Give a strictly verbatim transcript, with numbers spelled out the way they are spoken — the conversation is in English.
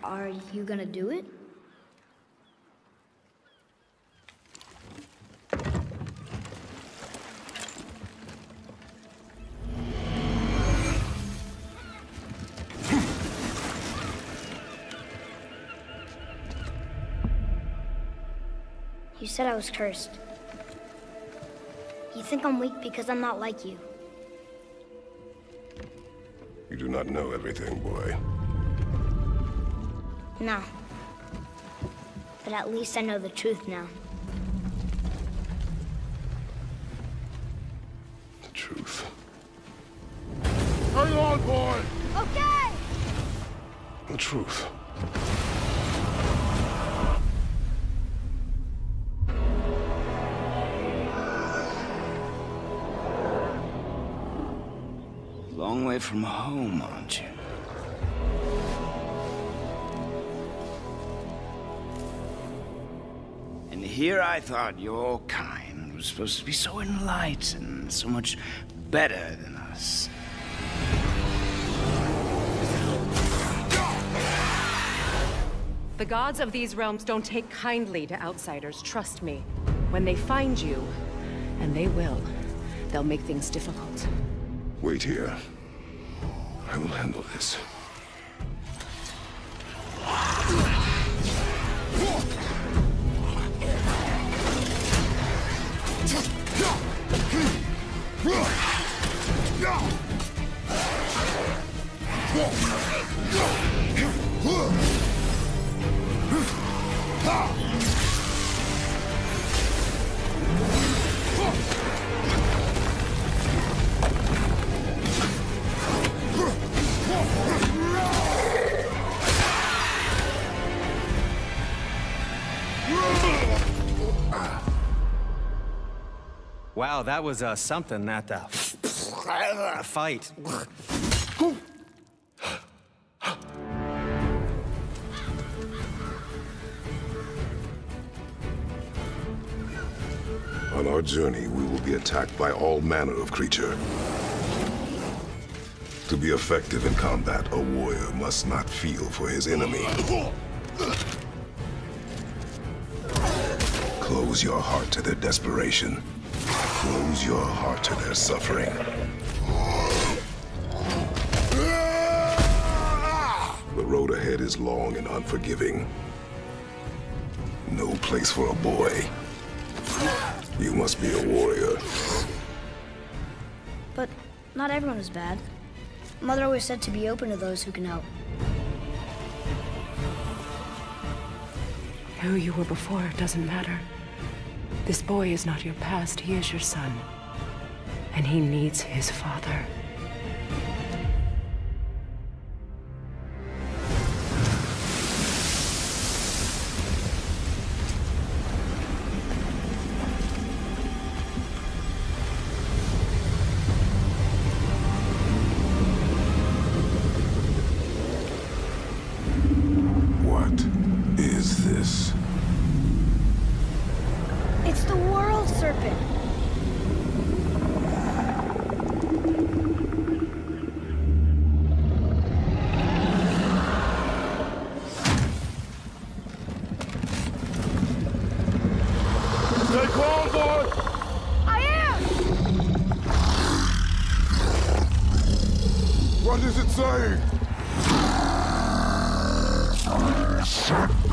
Are you gonna do it? You said I was cursed. You think I'm weak because I'm not like you. You do not know everything, boy. No. But at least I know the truth now. The truth. Hang on, boy! Okay! The truth. Long way from home, aren't you? And here I thought your kind was supposed to be so enlightened, so much better than us. The gods of these realms don't take kindly to outsiders, trust me. When they find you, and they will, they'll make things difficult. Wait here. I will handle this. Wow, that was uh, something, that uh, fight. On our journey, we will be attacked by all manner of creature. To be effective in combat, a warrior must not feel for his enemy. Close your heart to their desperation. Close your heart to their suffering. The road ahead is long and unforgiving. No place for a boy. You must be a warrior. But not everyone is bad. Mother always said to be open to those who can help. Who you were before doesn't matter. This boy is not your past, he is your son. And he needs his father. What is this? It's the World Serpent! Stay calm, boy! I am! What is it saying?